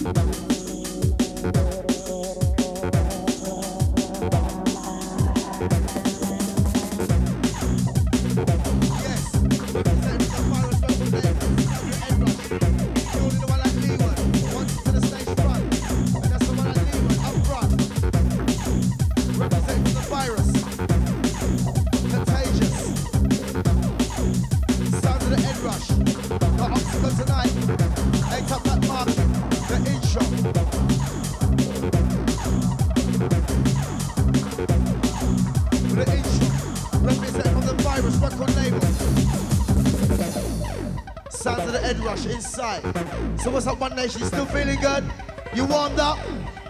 Inside. So what's up, One Nation? You still feeling good? You warmed up?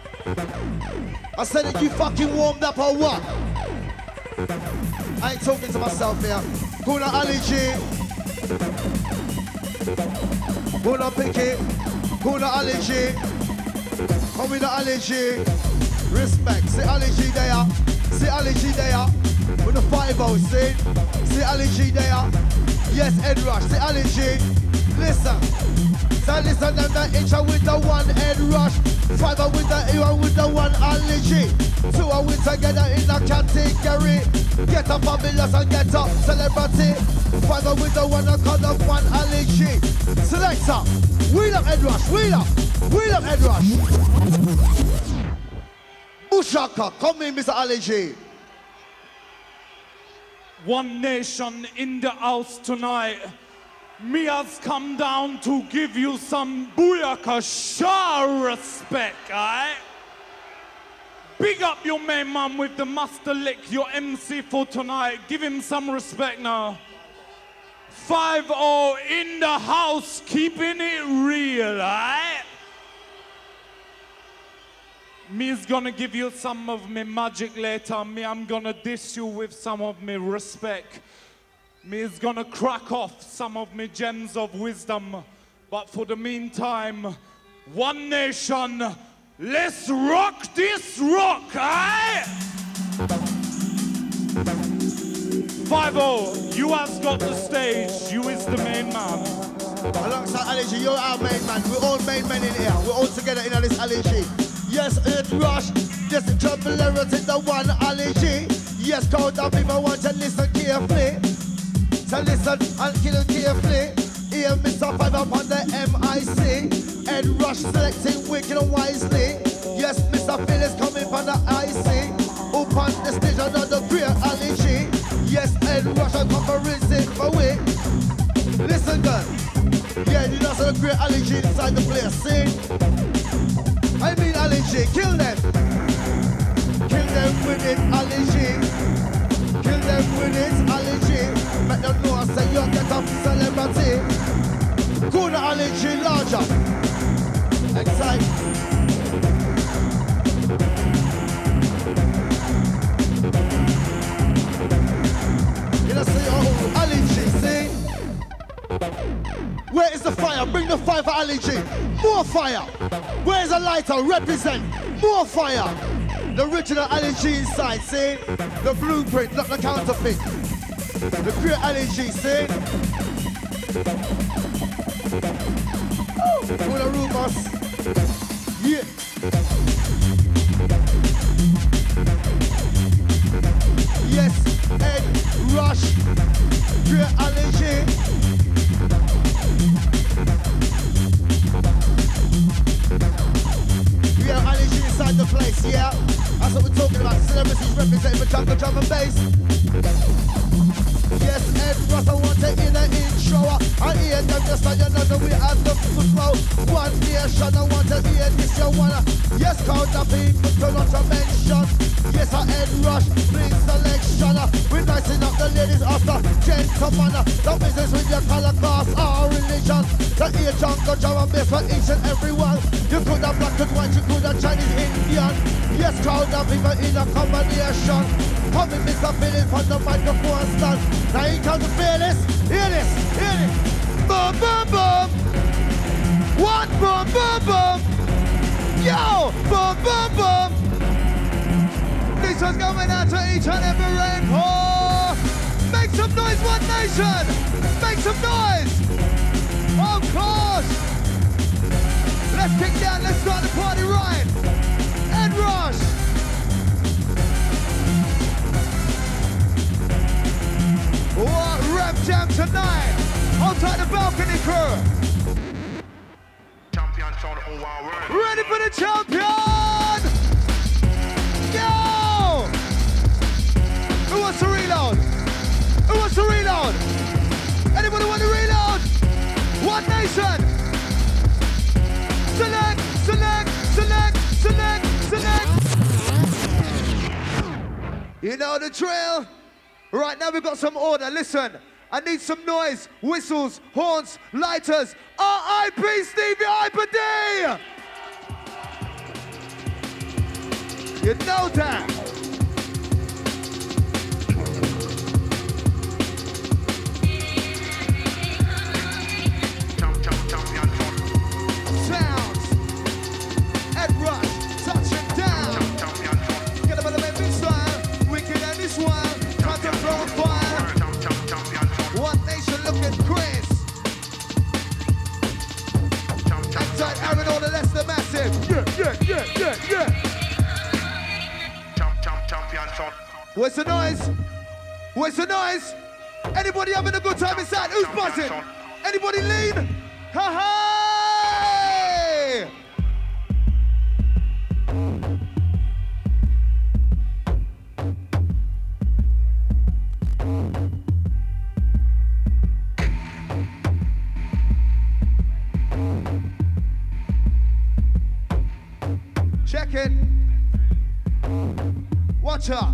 I said that you fucking warmed up or what? I ain't talking to myself here. Guna Ali G. Guna Picky. Guna Ali G. Come with the Ali G. Respect. See Ali G there. See Ali G there. With the 5-0, see? See Ali G there. Yes, Ed Rush. See Ali G. Listen, so listen them the inch with the one head rush, 5 with the E with the one allergy, 2 with together in the category. Get up fabulous and get up celebrity, 5 with the one called the one allergy. Selector, wheel up head rush, wheel up head rush. Ushaka, come in Mr. Allergy. One Nation in the house tonight. Me has come down to give you some booyaka sha respect, aye? Big up your main man with the master lick, your MC for tonight. Give him some respect now. 5-0 in the house, keeping it real, aye? Me's gonna give you some of me magic later. Me, I'm gonna diss you with some of me respect. Me is gonna crack off some of me gems of wisdom. But for the meantime, One Nation, let's rock this rock, aye? 5-0, you has got the stage, you is the main man. Alongside Allergy, you're our main man. We're all main men in here. We're all together in this Allergy. Yes, Ed Rush, yes, the traveler is the one Allergy. Yes, crowd of people want to listen carefully. So listen and kill carefully. Here, Mr. 5 up on the MIC. Ed Rush selecting wicked and wisely. Yes, Mr. Phil is coming from the IC. Up on the stage another great allergy. Yes, Ed Rush and conference it for we. Listen good. Yeah, you know some great allergy inside the place. See? I mean allergy. Kill them. Kill them with it, allergy. Kill them with it, allergy. Make them know I say you get up celebrity. Good allergy larger. Excite. You know say oh allergy, see? Where is the fire? Bring the fire for allergy. More fire. Where is the lighter? Represent. More fire. The original allergy inside, see? The blueprint, not the counterfeit. The pure allergy, see? Full of rumors. Yeah. Yes, Ed Rush. Pure allergy. We have allergy inside the place, yeah? That's what we're talking about. Celebrities representing for jungle drum and bass. Yes, Ed Rush, I want to hear the intro. I hear them just like you know that we have the flow. One Nation, I want to hear this, you wanna. Yes, count the people to not to mention. Yes, I Ed Rush, please selection. We're nicing up the ladies after gentlemen. The business with your color, class, or religion. The ear jungle drum and bass for each and every one. You could have black and white, you could have Chinese, Indian. Yes, crowd of people in a combination. Come in, Mr. Phillips, from the microphone stand. Now you come to feel this. Hear this, hear this. Boom, boom, boom. One, boom, boom, boom. Yo, boom, boom, boom. This one's going out to each and every rainbow. Make some noise, One Nation. Make some noise. Of course. Let's kick down, let's start the party right. Ed Rush. What rap jam tonight? Outside the balcony crew. Champion sound on our word. Ready for the champion? Go! Who wants to reload? Who wants to reload? Anybody want to reload? One Nation. Select, select, select, select, select. You know the drill. Right now we've got some order. Listen, I need some noise. Whistles, horns, lighters. R.I.P. Stevie Hyper D. You know that. Sounds. Ed Rush, touching down. Get up on the main style. Wicked and this one. Time to throw fire. One Nation, look at Chris. Outside Aaron, all the less than massive. Yeah. Where's the noise? Where's the noise? Anybody having a good time inside? Who's buzzing? Anybody lean? Ha-ha! Check it. Watch out.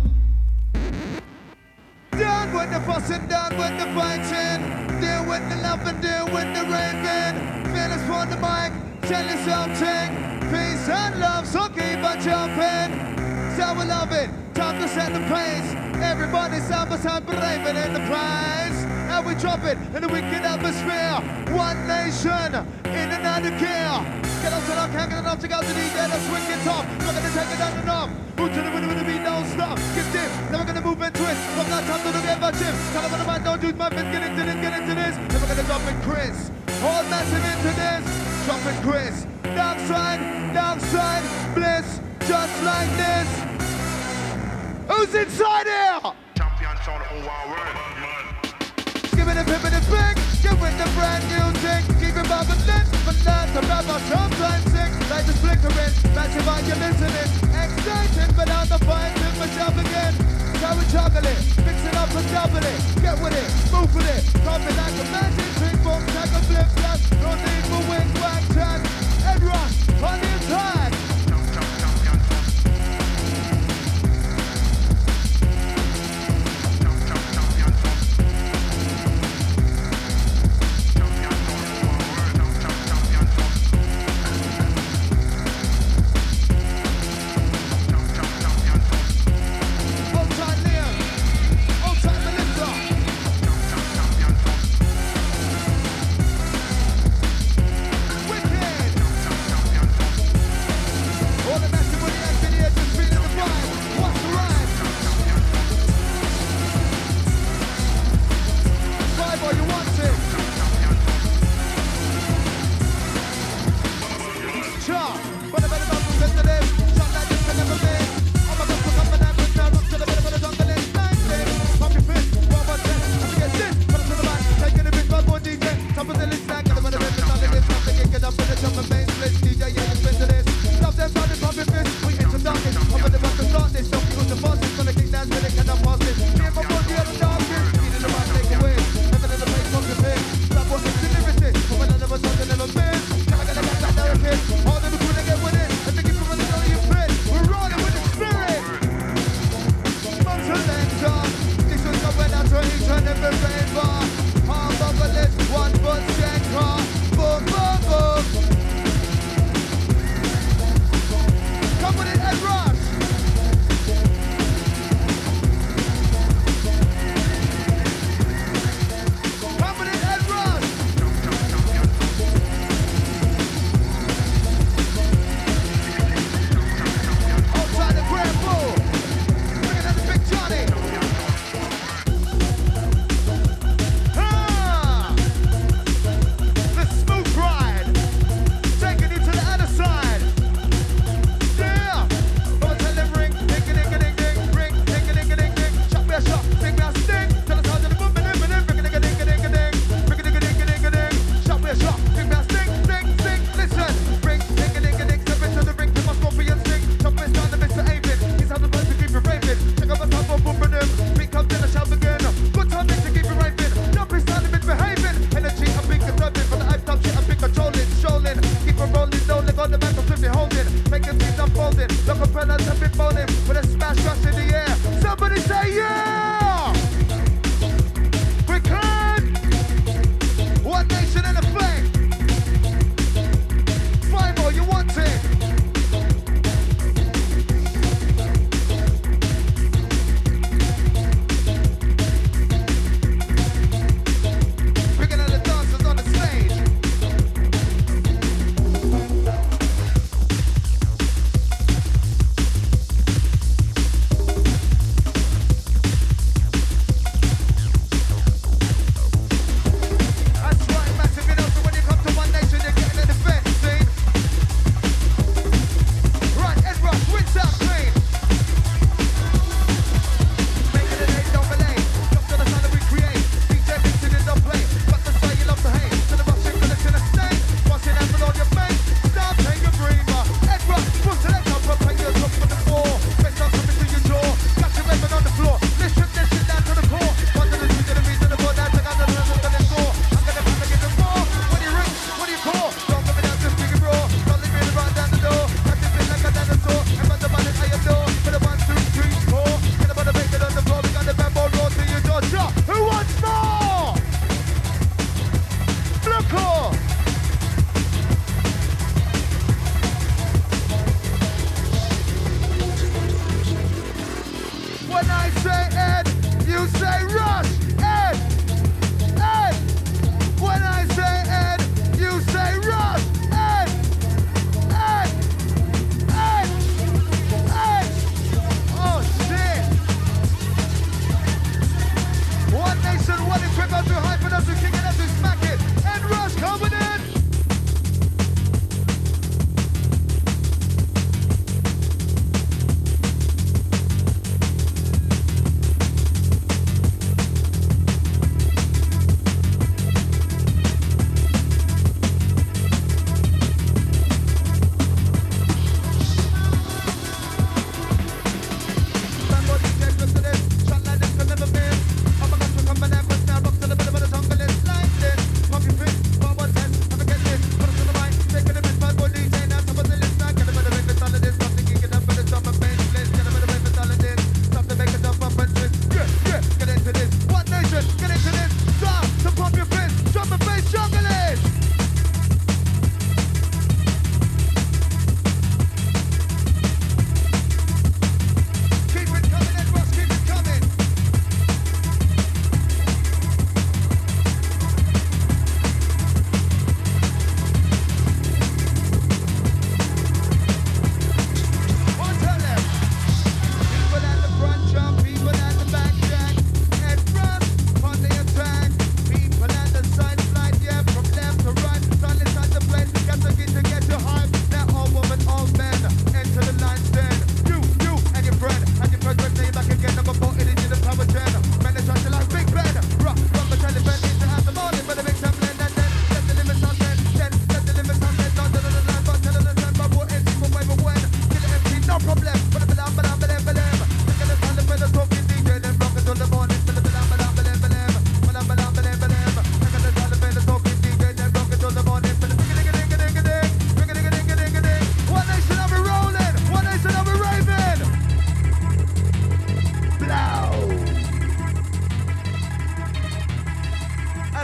Down with the fussing, down with the fighting. Deal with the laughing, deal with the raving. Feelings for the mic, tell you something. Peace and love, so keep on jumping. So we love it, time to set the pace. Everybody side by side, braving in the prize. And we drop it in the wicked atmosphere. One Nation, in another gear. Get up to the can't get enough to go to the DJ, that's wicked top. We're gonna take it down and up. Move to the winner with the beat, don't stop. Get this, then we're gonna move and twist. From that time to the game, but Jim. Tell them on the man, don't do my bit, get into this, get into this. Then we're gonna drop in Chris. All massive into this. Drop in Chris. Downside, bliss, just like this. Who's inside here? Champion sound on our word. Give it a pip and a big, give it the brand new thing. Keep it bubbling, but not to rap our sometimes sick. Like the flickering, massive are you listening? Exciting, but on the fight, tip myself again. How we juggle it, mix it up and double it. Get with it, move with it. Drop it like a magic trick, boom, take a flip, flash. No need for wing, whack, chat. Ed Rush, on the attack.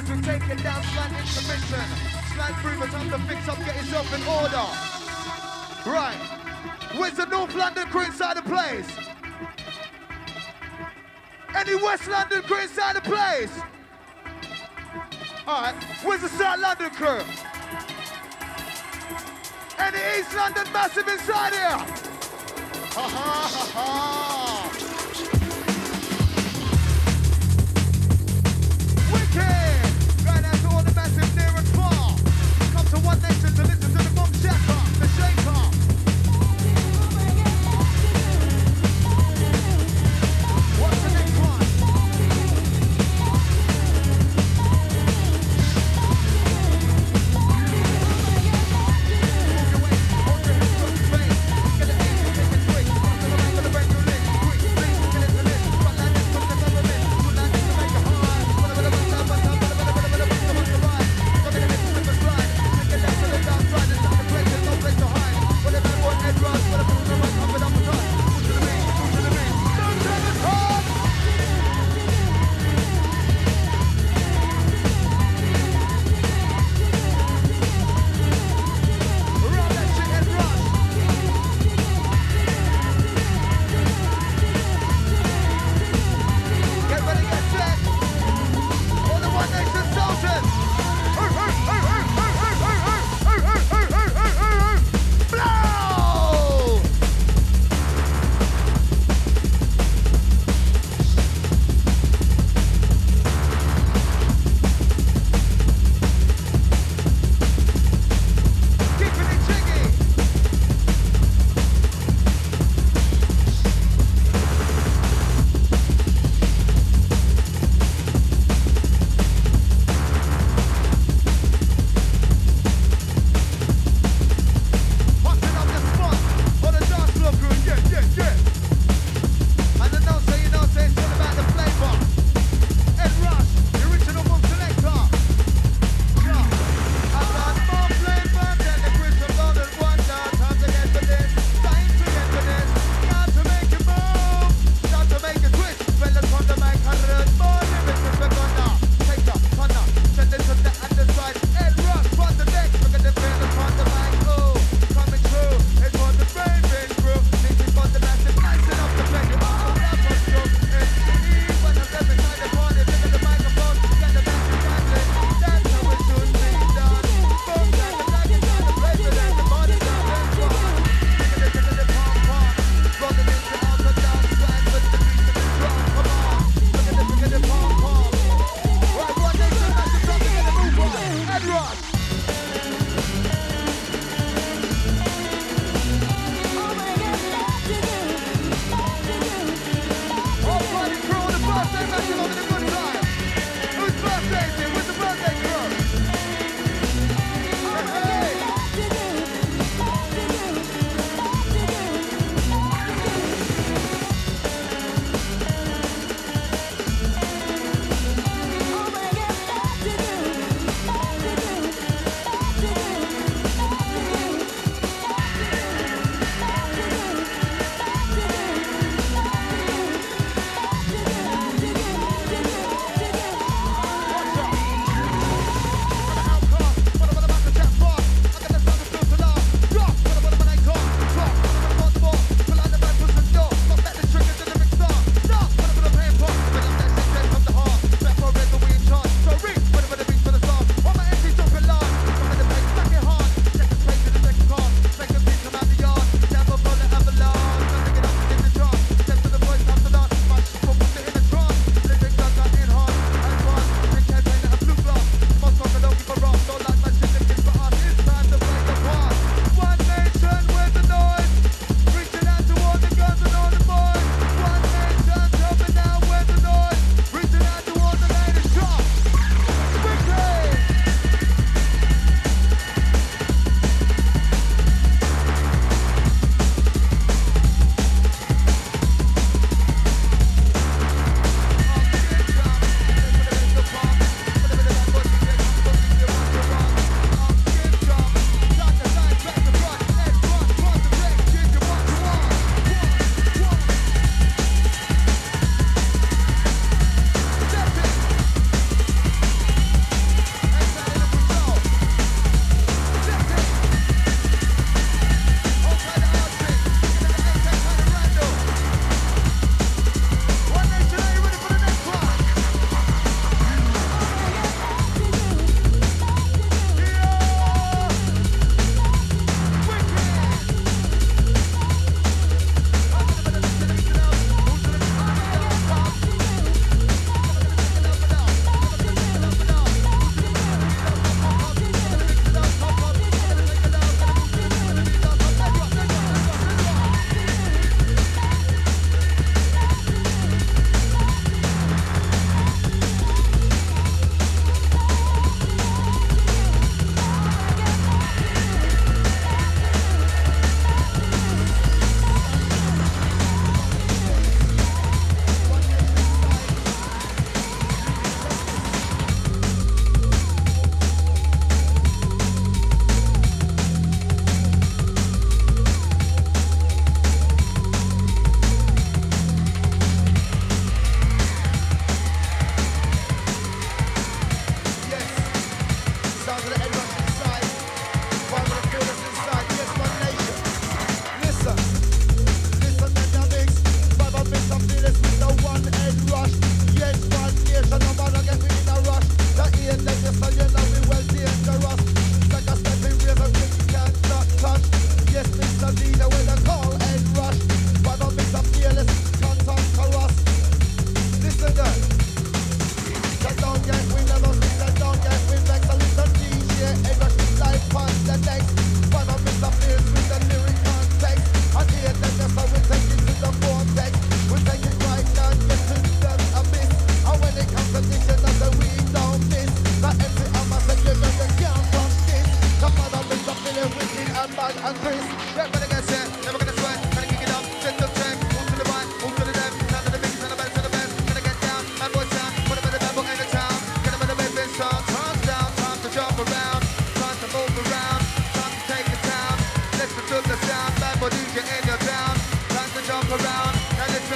as we take it down, slant intermission. Slant through the time to fix up, get yourself in order. Right. Where's the North London crew inside the place? Any West London crew inside the place? Alright, where's the South London crew? Any East London massive inside here? Ha ha ha ha! Wicked! Right out to all the massive near and far. Come to One Nation to listen to the Boom Shaka, the Shaker. What's the next one? Hold your hands up, face. Get the aim, take it quick. Come to the right, to the right, to the left.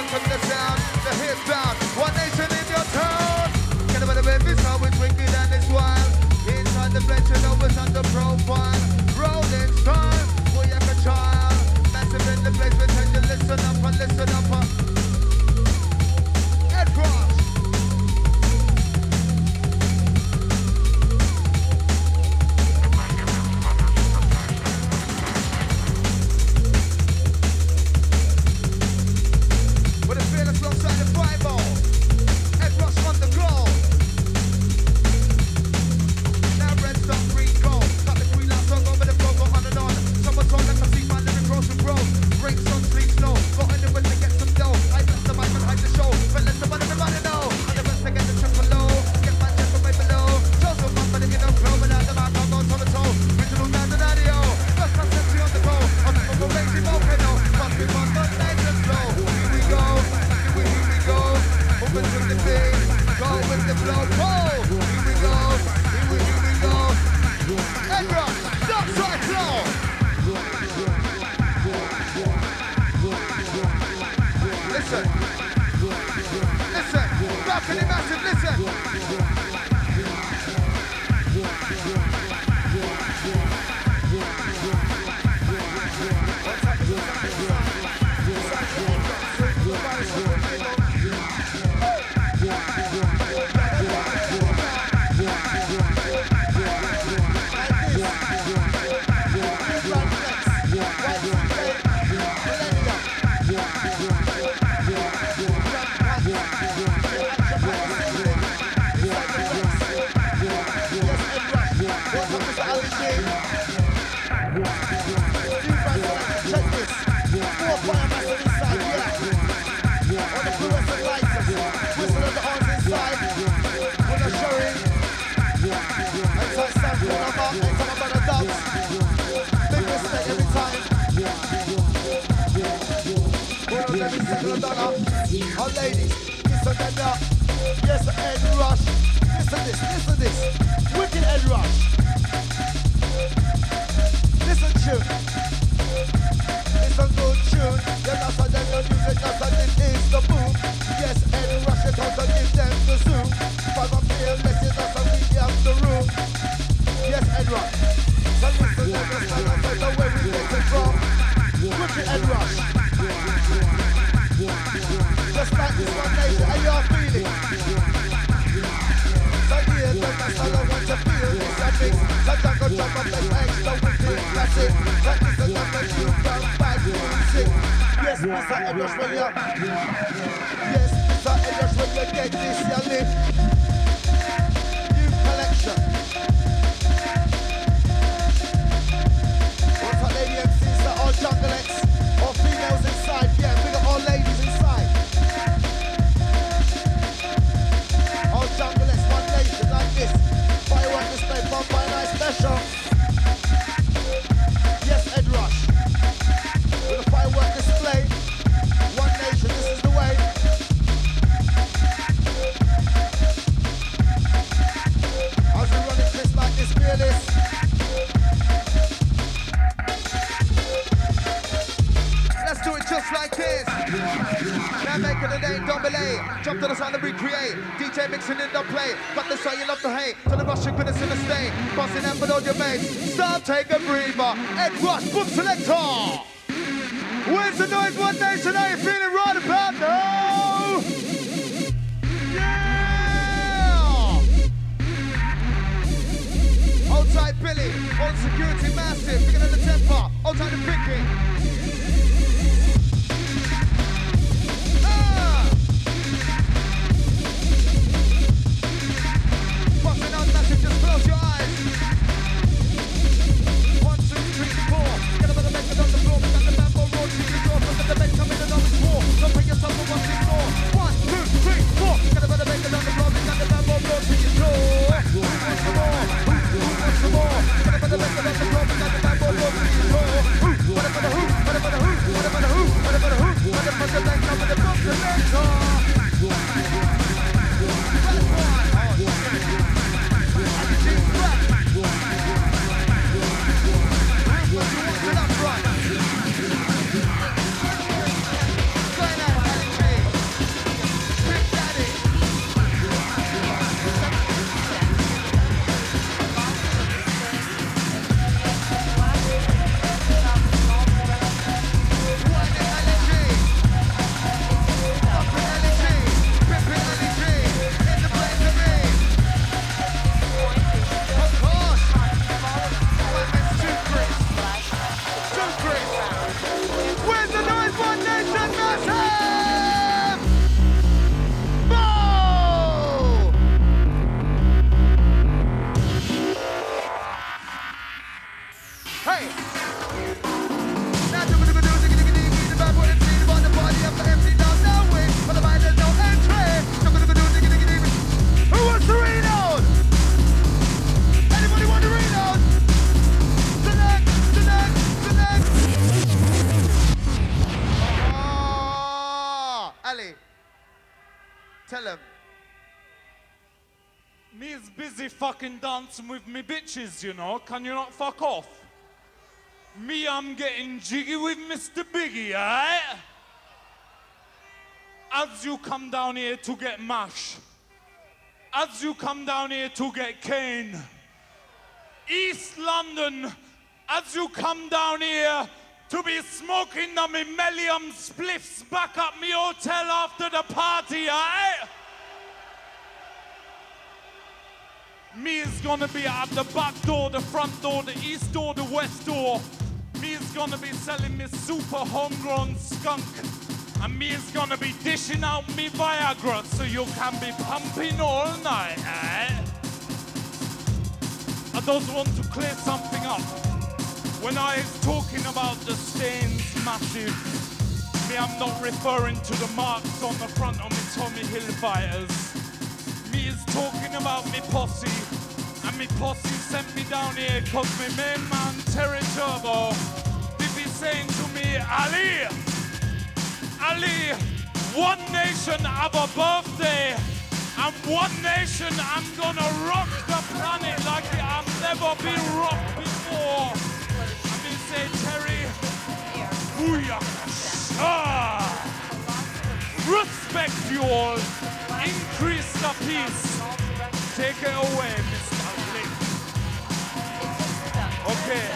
from the sound, the hip bound. One nation in your town. Get about the baby, so it's wicked and it's wild. Inside the place, you know it's under profile. Rolling style, boy, like a child. Massive in the place, we tell you listen up and listen up. Ed Rush. With a fearless alongside the Bible. Ed Rush on the go. Now red stuff, green gold. Got the green lights on over the floor, go on and on. Someone told them to see my lyric grows and grows. Bring sun, sleep, snow. Got in the wind to get some dough. I bless the mic and hide the show. But let the money know. And the rest to get the triple low. Get my check from way below. Show some fun, but if you don't flow without the mic, I'll go toe to toe. Original man and audio. Just my sexy on the go. I'm from a lazy volcano. Must be fun, but legends flow. Here we go. Here we go. Open to the beat. Go with the flow. Whoa. Here we go. Here we go. Edra, stop side flow. Listen. Listen. Rockin' it massive, listen. Our ladies, listen to that. Yes, Ed Rush. Listen this. Wicked Ed Rush. Listen tune. Listen good tune. Then that's how them your music, that's how this is the boom. Yes, Ed Rush, it comes to give them the zoom. But I'm feeling listen, that's how we have the room. Yes, Ed Rush. So listen, that's the way we get it from. Wicked Ed Rush. Just like this one nation, and you're feeling. So yeah, that's all I want to feel. It's a mix. So jungle jump up like extra wicked classic. That is another new from bad music. Yes, Mr. Ed Rush, when you. Yes, Mr. Ed Rush, when you get this, you live. New collection. What's up, lady MCs that are jungleettes or females inside? Yeah, we got all ladies inside. All jungleettes, one nation like this. Firework display, bonfire night special. Yes, Ed Rush. With a firework display, one nation, this is the way. As we run it, Chris, like this, fearless. Let's do it just like this. Now making the name, don't belay. Jump to the sound and recreate. DJ mixing in the play. Got the song you love to hate. To the Russian goodness in the state. Busting up with all your mates. Stop, take a breather. Ed Rush, boom selector. Where's the noise? One nation, are you feeling right about now? Yeah! Hold tight, Billy. Hold security, massive. Bigger than the temper. Hold tight, the picking. Busting out massive, just close your eyes. 1, 2, 3, 4. Get up on the back and on the floor. We got the mambo road to your door. From the back coming and on the floor. Don't bring yourself for what's in store. 1, 2, 3, 4. Get up on the back and on the floor. We got the mambo road to your door. Who wants some more? Who wants some more? Get up on the back and on the floor. We got the mambo road to your door. Who? What about the who? fucking dancing with me bitches, you know? Can you not fuck off? Me, I'm getting jiggy with Mr. Biggie, eh? As you come down here to get mash, as you come down here to get cane, East London, as you come down here to be smoking the Millennium spliffs back at me hotel after the party, eh? Me is gonna be at the back door, the front door, the east door, the west door. Me is gonna be selling me super homegrown skunk. And me is gonna be dishing out me Viagra so you can be pumping all night, eh? I just want to clear something up. When I was talking about the stains massive, me, I'm not referring to the marks on the front of me Tommy Hilfighters. Me is talking about me posse, and me posse sent me down here cause me main man Terry Turbo, he be saying to me, Ali, One Nation have a birthday, and One Nation I'm gonna rock the planet like I've never been rocked before. And me say, Terry, booyah, respect you all, increase the peace. Take it away, Mr. Lick. Okay,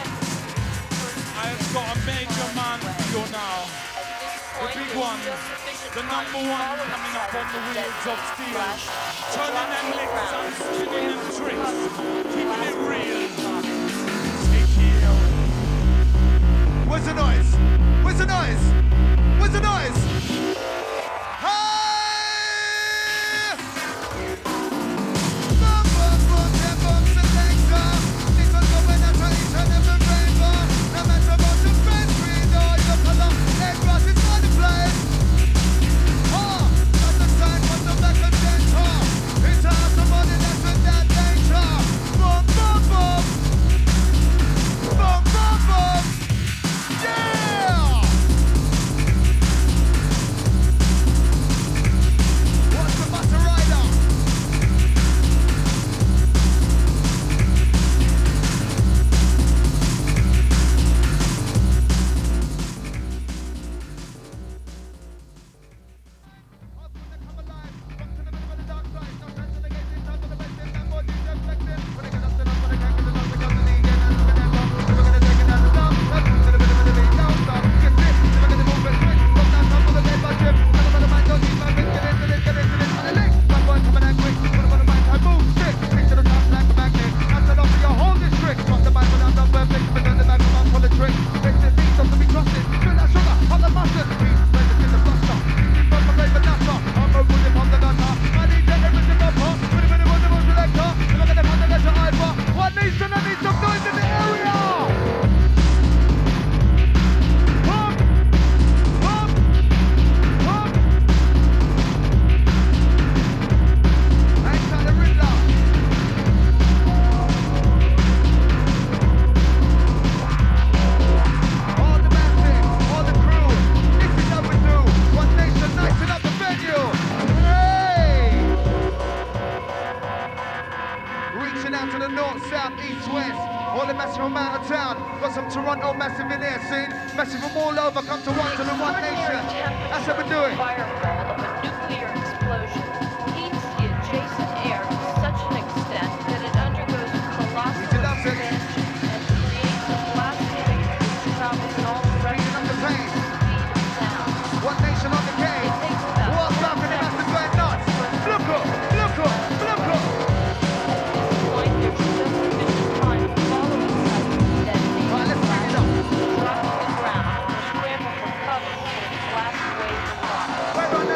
I've got a major man for you now. The big one, the number one coming up on the wheels of steel. Turning them licks and spinning them tricks. Keeping it real. Take it. Where's the noise? Where's the noise? Where's the noise? We're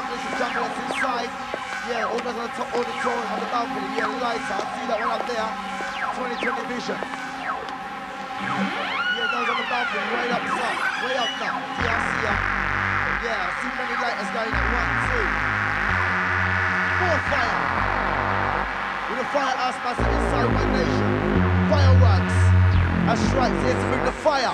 Listen, jungle that's inside. Yeah, all the top auditorium on the balcony. Yeah, the lights. I see that one up there. 2020 vision. Yeah, those on the balcony, way up top. Way up now. Yeah, I see ya. Yeah, I see many lighters going up. 1, 2. More fire. With a fire house massive inside One Nation. Fireworks. That's right, so it's with the fire.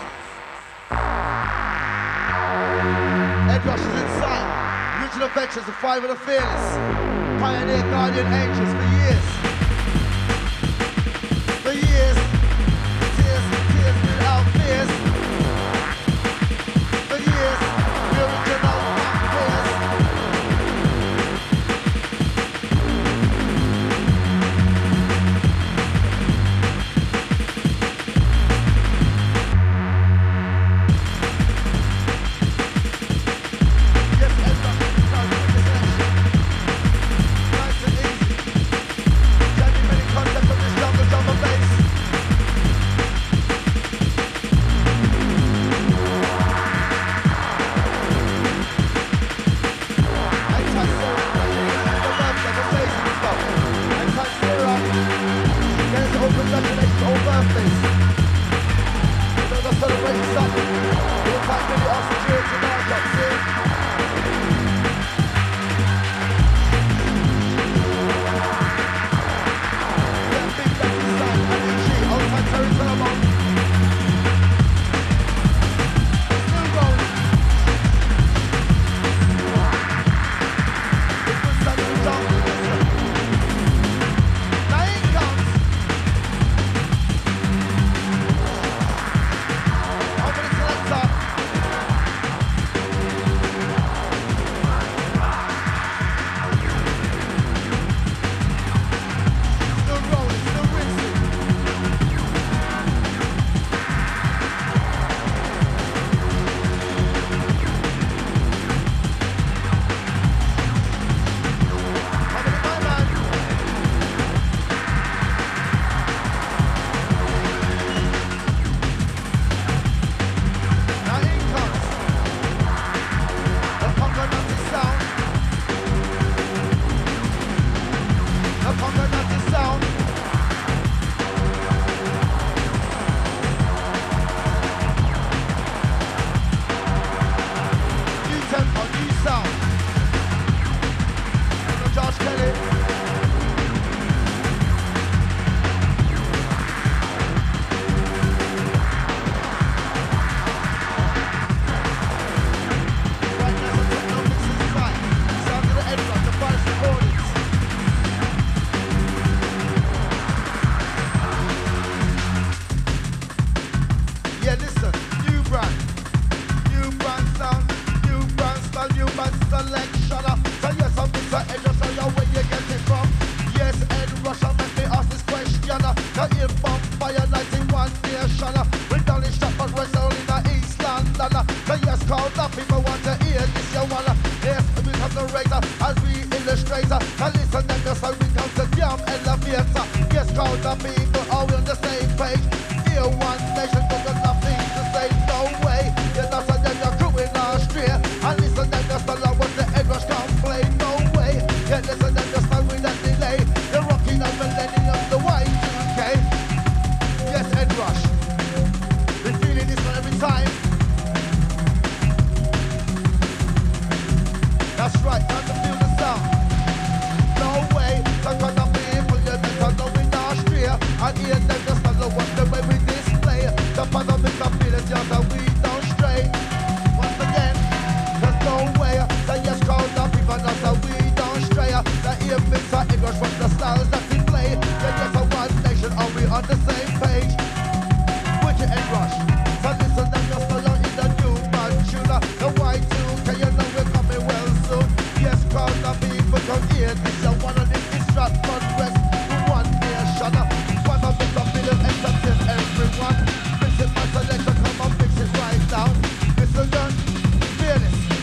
Ed Rush is inside. Original Veterans, the Five of the Fearless. Pioneer Guardian Angels for years. For years. Tears without fears. For years. The original fears.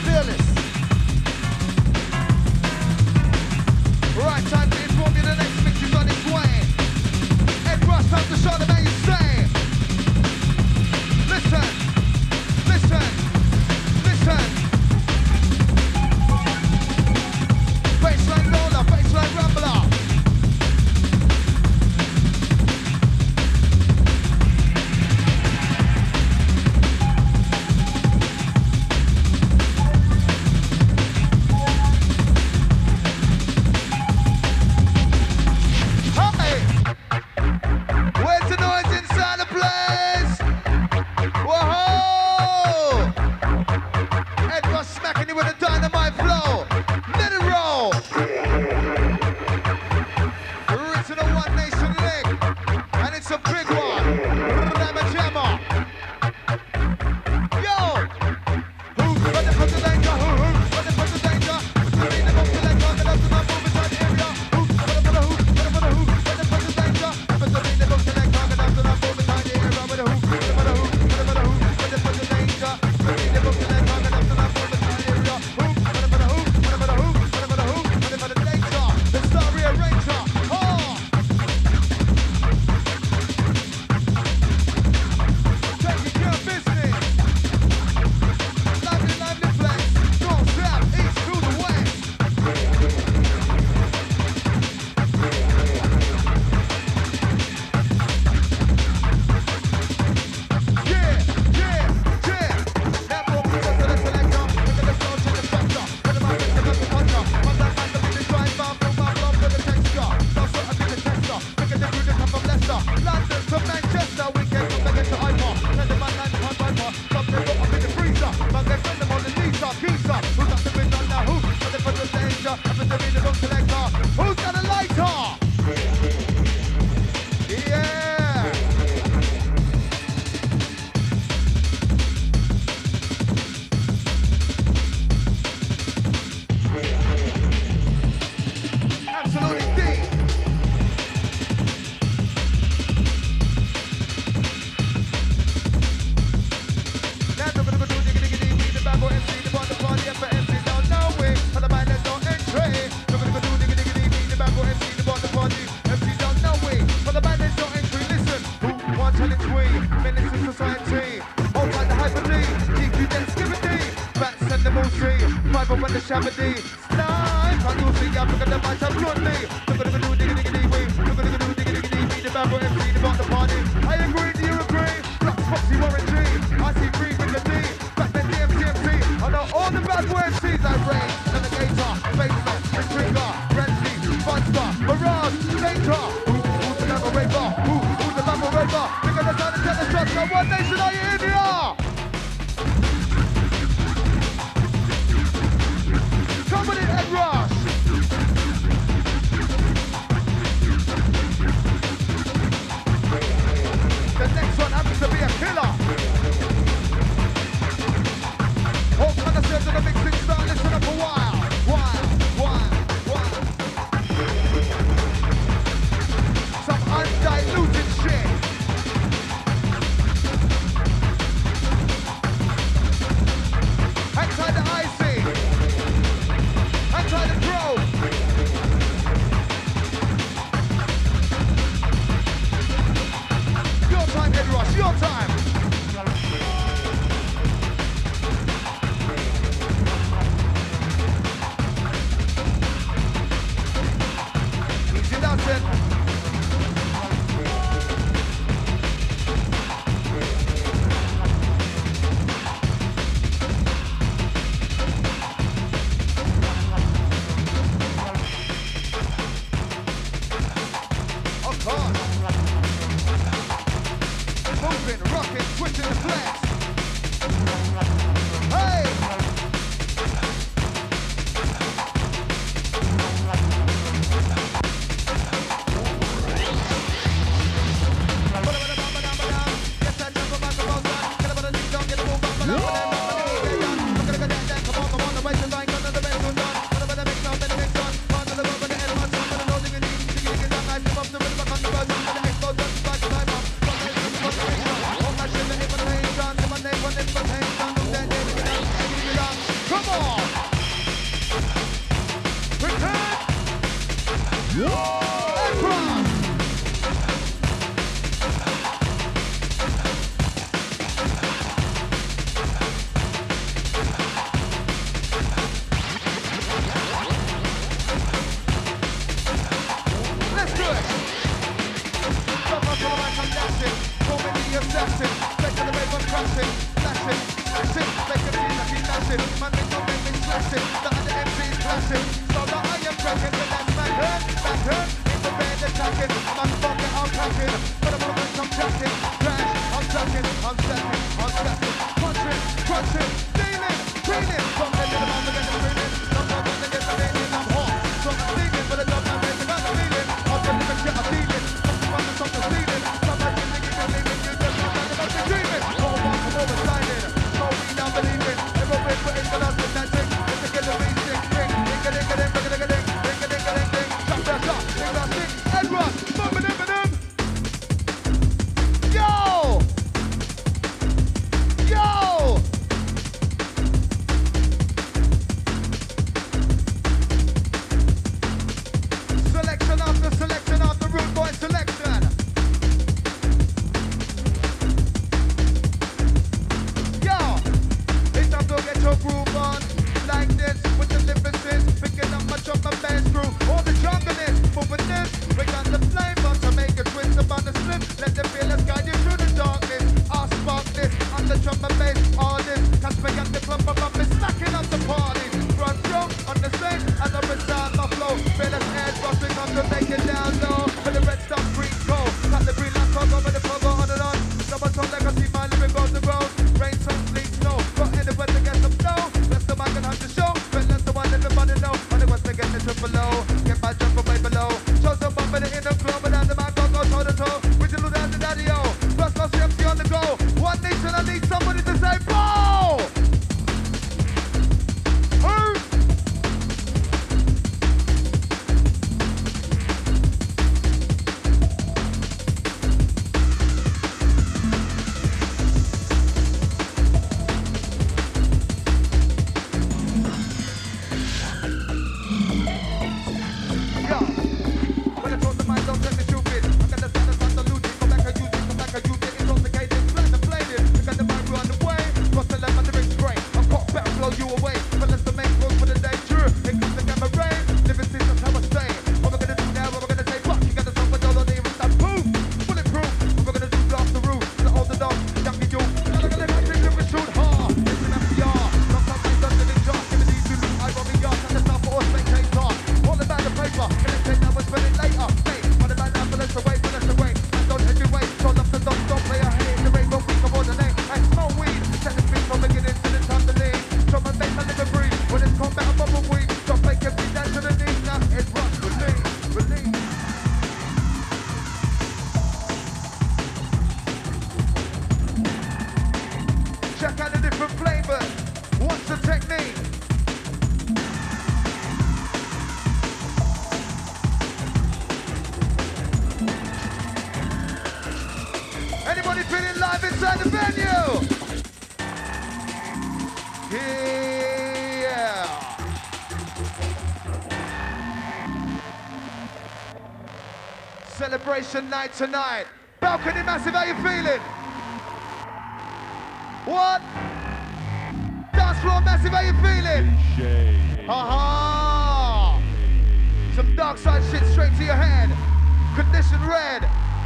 Right, time to inform you the next ready with a dynamite flow. Let it roll. Original One Nation leg, and it's a big one. Ramma Jamma. Yo, who's ready for the danger? Who's ready for the danger? Ready to go to the car, and up to my move inside the area. Who's ready for the who? Ready for the who? Ready for the danger? Ready to go to the car, and up to my move inside the area. Ready for the who? Ready for the who? Ready for the who? Ready for the danger? Ready to go to the car, and up to my move inside the area. Who? Ready for the who? Ready for the who? Ready for the who? Ready for the danger? The star rearranger. Oh! Taking care of business. Lively, lively flex. North, south, east to the west. Yeah, yeah, yeah. That walk is up to the selector. Look at the flow, check the structure. Put them out, mix them up the puncher. My black man, look at the driver. Fill my blood with the texture. Now sort of be the tester. Look at the crew that come from Leicester. London to Manchester. Weekend from Vegas to Ivor. Let the man land behind Viper. Drop them up in the freezer. Man, they send them on the Lisa. Geezer. Who's got the wind on the who? Ready for the danger. Happen to be the wrong selector. Who's got a lighter? Yeah. Absolutely deep. Now I'm gonna go do diggy, we the bad boy MC, the bond, the party, and for MC, don't know it. For the man that don't entry. I'm gonna go do diggy, we the bad boy MC, the bond, the party, MC, don't know it. For the man that don't entry, listen. Who wants to tweet? Menace to society. All kind of hyper D. GQ Density. Bats and the Moosey. Five up on the Shabby. Snipe. Can you see? I'm looking at the match up bluntly. I'm gonna go do diggy, we. I'm gonna go do diggy, we the bad boy MC, the bond, the party. I agree, do you agree? Black Foxy Warren G. I see green with the D. Back then the MCMC. I know all the bad boy MCs like Ray, Navigator, Basement, Trigger, Renzi, Funster, Mirage, Danger. Who's the Lava Raver? Who's the Lava Raver? Look at the sound and tell the shots. Now One Nation, are you in here? Come with it and rush. The next one happens to be a killer. All kind of serves in the mixing style, listen up a while. Some undiluted shit. Hang tight the icy. Hang tight the pro. Your time, Ed Ross, your time. Easy, that's it. Of course. Moving, rocking, switching the flex. Hey! Yes, I jump on my proposal. Get up on the knee, don't get a move up. I'm gonna go down, come on, I'm on the way to line, gonna the best one done. What about the mix now, better mix on. Part of the road, but the end, what's on, but I know they're gonna need to get down. I come up the rhythm, I come the buzz, I'm gonna explode, just like the time up. All my shit, and if I'm laying down, if I'm laying, when it's my hands down, don't stand there, give it down. Come on! Return! And cross! Let's do it! Jump up to the mic, I'm dashing. So many assassin. Take to the wave, I'm crashing. Flashing, flashing. Make a beat, I keep dashing. Man, they don't make me slashing. The other MC is clashing. So now I am cracking. The last man hurt, back hurt. In the bed, attacking. I'm fucking, I'm cracking. But I'm always, I'm jacking. Crash, I'm jacking. I'm stacking, I'm stacking. Crunching, crunching. Stealing, cleaning. From the little man, time to make it down low. For the red stuff, green gold. Cut the green light, talk over the cover on and on. Number one legacy, my living on the road. Rain, sun, sleep, snow. Got anywhere to get some snow. Rest of my can have to show. But that's the one everybody know. On the west to get the triple low. Get my jump from way below. Show some bump in the inner club, but down the back, go toe to toe. With the little down the daddy-o. First class MC on the go. One nation, I need somebody to say, bow! Check out the different flavors. What's the technique? Anybody feeling live inside the venue? Yeah. Celebration night tonight. Balcony Massive, how you feeling? What? Dance floor Massive, how you feeling? Aha! Some dark side shit straight to your head. Condition red.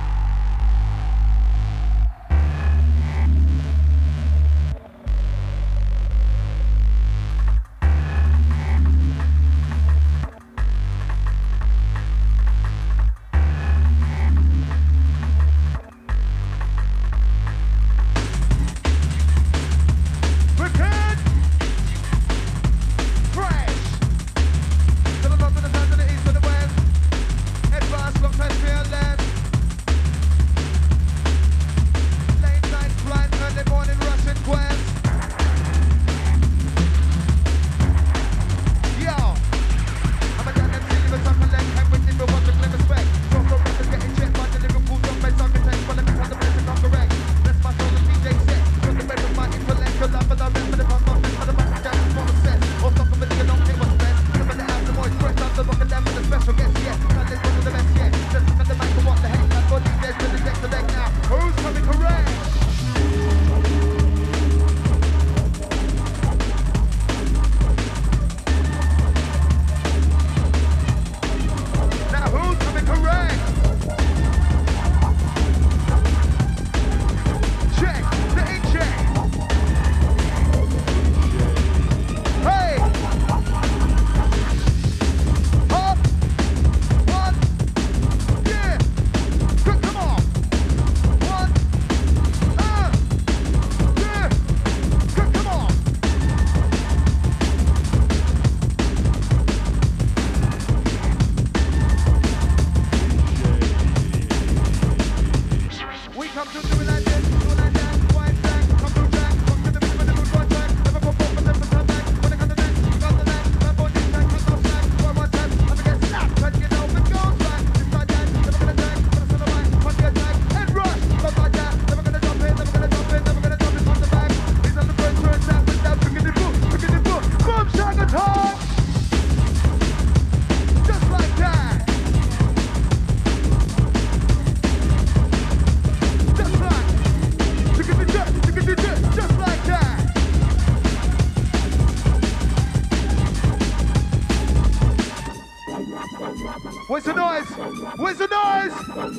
Where's the noise? Where's the noise?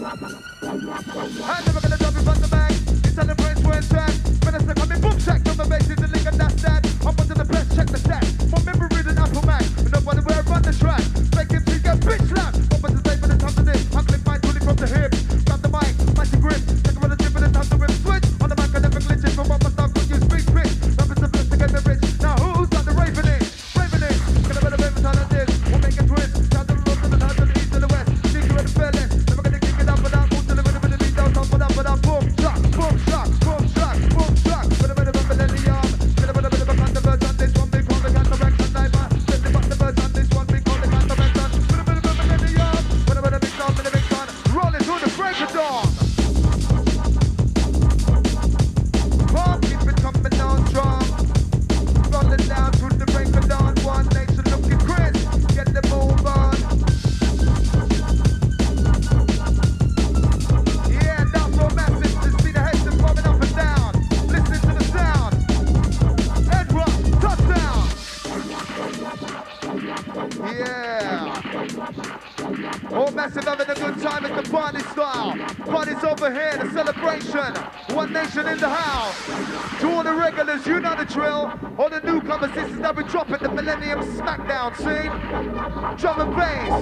I'm never gonna drop it from the bag. It's on the brains where it's at. When I stick on me boom check, from the bass is the link and that's that. I'm under the best, check the stats. My memory read an Apple Mac. Nobody where I run the track. Make it to get bitch slap. What was the Yeah. All massive having a good time at the party style. Party's over here, the celebration. One nation in the house. To all the regulars, you know the drill. All the newcomers, this is how we drop it. The Millennium Smackdown, see? Drum and bass.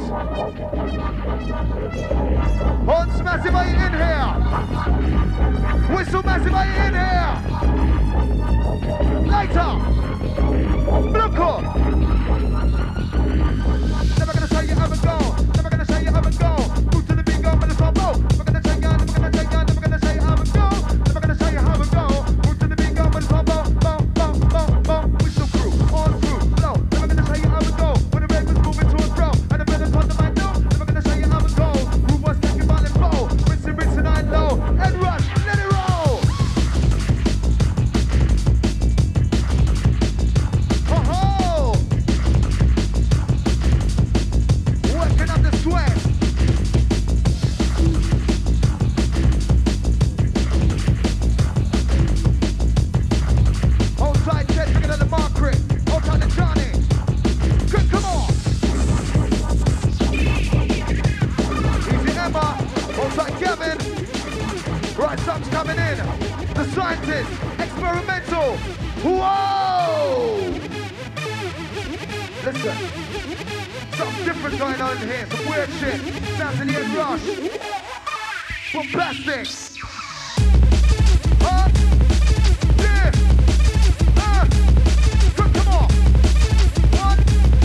Horns massive, are you in here? Whistle massive, are you in here? Lighter. Blocker. Never gonna tell you how it go. Never gonna tell you how it go. Move to the beat, go with the combo. Never gonna tell you, never gonna tell you, never gonna tell you how it go. Never gonna tell you how it go. Move to the beat, go with the combo. Boom, boom, boom, boom. We still crew, on through, flow. Never gonna tell you how it go. When the ravens moving to a throw, and the better part of my know. Never gonna tell you how it go. Who was taking violent flow? Rinsing, I know. And rush, let it roll. Ho-ho! Working up the sweat. Hold tight, Ted, bigger than the Margaret. Hold tight to Johnny. Good, come on. Easy, Emma. Hold tight, Kevin. Right, something's coming in. The scientist. Experimental. Whoa! Listen. Something different going on in here, some weird shit. Sounds in the Ed Rush. Bombastic. Yeah. Come on. One.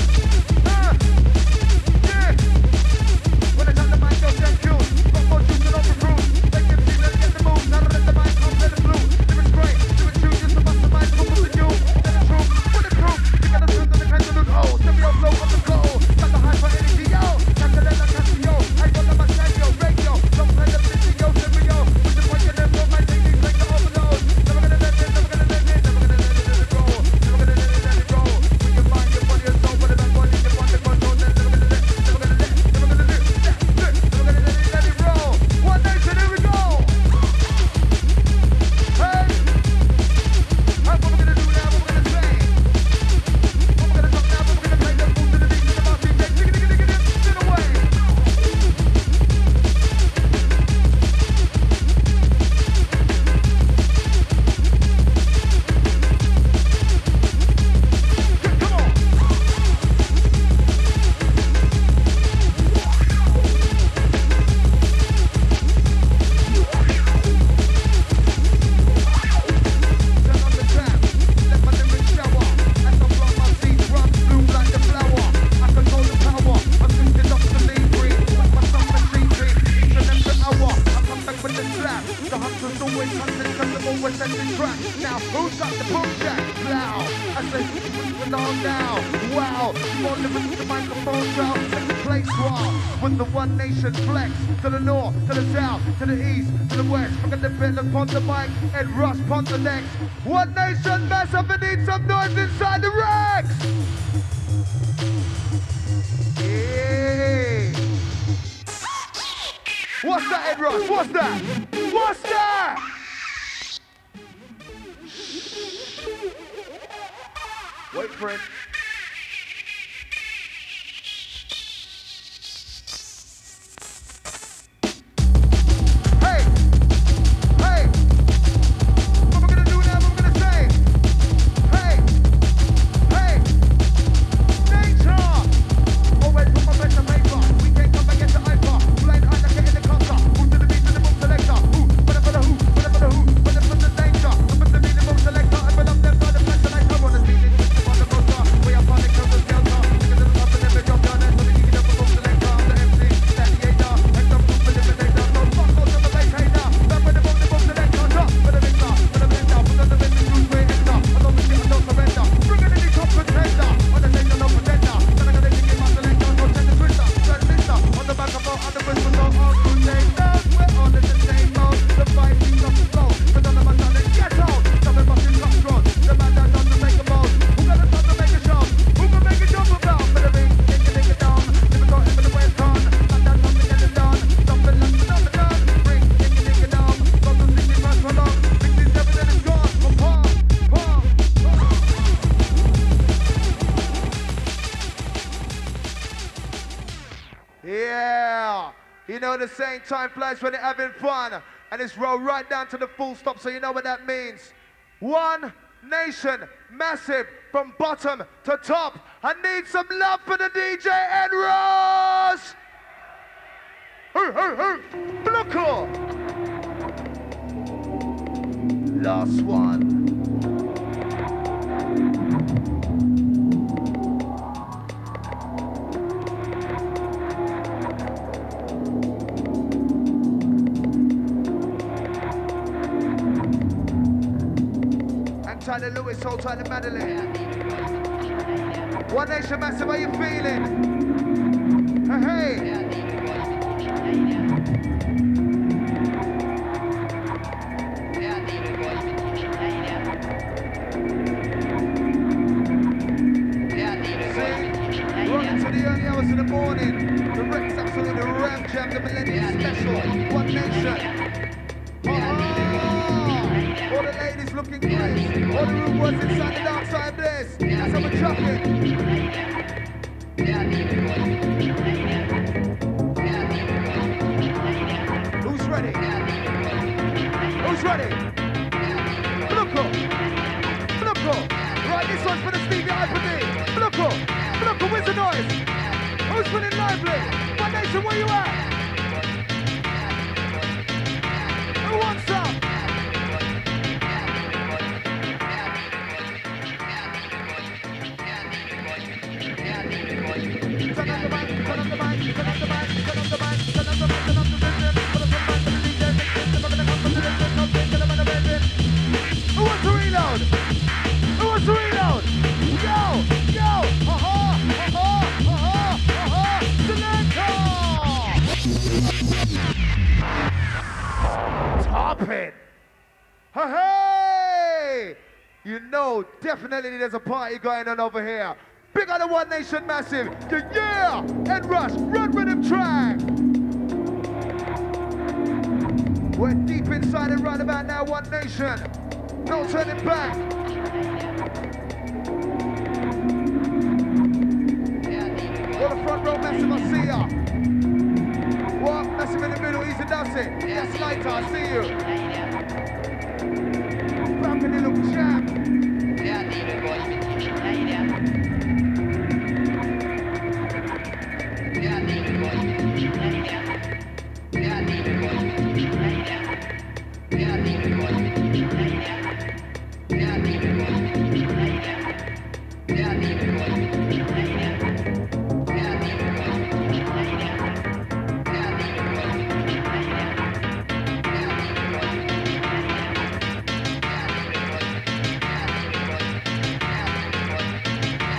Yeah. When I got the mic, go check you. Got more juice than over fruit. They can see, let's get the moves. Now let the mic come, let it blue. Lyrics great, lyrics true, just to bust the mic, come with the new. Let it true, with the proof. You gotta do the kind of look, oh, stereo flow on the go. Got the hyper energy, yo. Cantalena Casio, I got the Masayo, radio. Don't play the video, stereo. With the point of them, don't mind things like the overload. Never gonna let it, never gonna let it, never gonna let it go. Never gonna let it go. When you find your body and soul, but if I'm going, you want the control, then never gonna let it, never gonna let it, never gonna let it, never gonna let it roll. One nation, here we go. Hey, what we're gonna do now, what we're gonna say. What we're gonna talk now, what we're gonna play, then move to the beat, to the bounce beat, then get away. Come on. Turn on the tap, let my lyrics shower. As I blow my seeds, run blue like the flower. I control the power, I'm thinking up the lead breed. With my summer season, each and every hour. I come back with the slap. The hunter's always hunting, cause I'm always sending track. Now, who's got the boom jack? Loud. I say, who's the dog now? Wow, you want to listen to the microphone shout. Let the place rock. With the one nation flex. To the north, to the south, to the east, to the west. We're gonna depend upon the mic and rush upon the next. One nation mess up and need some noise inside the Rex. Yeah. What's that, Ed Rush? What's that? What's that? Wait for it. Hey! Hey! What we're gonna do now, what we're gonna say? Hey! Hey! Nature! Always put my best on paper. We can't come back at the iPod. Blind eyes, I get in the concert. Move to the beat, to the move selector. Who? Whatever the who, whatever the who, whatever the danger. I put the beat, the move selector. I put up them by the place and I come on the scene. Yeah. You know the same time flies when you're having fun. And it's roll right down to the full stop, so you know what that means. One nation, massive, from bottom to top. I need some love for the DJ Ed Ross! Blocker! Last one. Tyler Lewis, hold tight to Madeline. One Nation Massive, how you feeling? Hey, See, rocking to the early hours of the morning. The Rex absolutely ram jam, the Millennium Special. One Nation. All the ladies looking great. All the room was inside the outside bliss. That's how we're trucking. Who's ready? Who's ready? Blocko! Blocko! Right, this one's for the Stevie Hyper-D. Blocko! Blocko, where's the noise? Who's feeling lively? One Nation, where you at? Who wants some? Who wants to reload? Who wants to reload? Yo! Yo! Selector! Top it! Hey! You know, definitely there's a party going on over here. Big on the One Nation Massive. Yeah! Ed Rush, run rhythm track. We're deep inside it right about now, One Nation. No turning back. What a front row Massive, I see ya. What? Massive in the middle, easy does it. Yes, Lighter, I see you. Back in the little jam.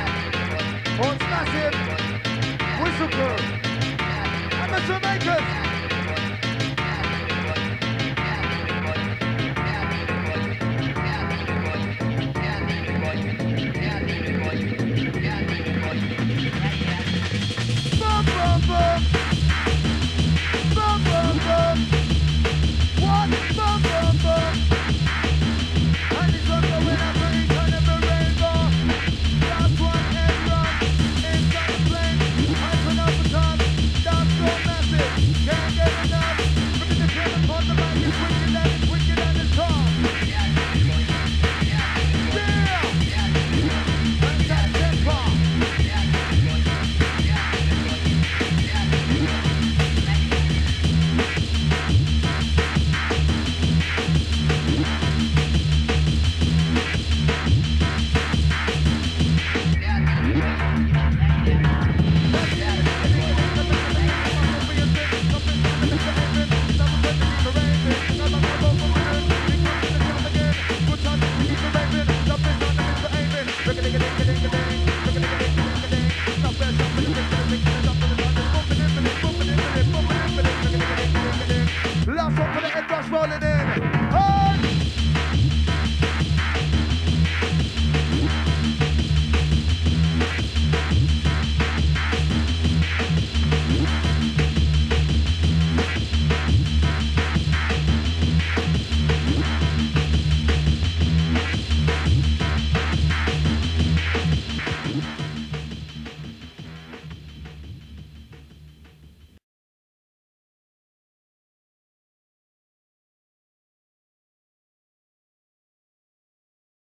Horns Massive, Whistle Crew, Amateur Makers.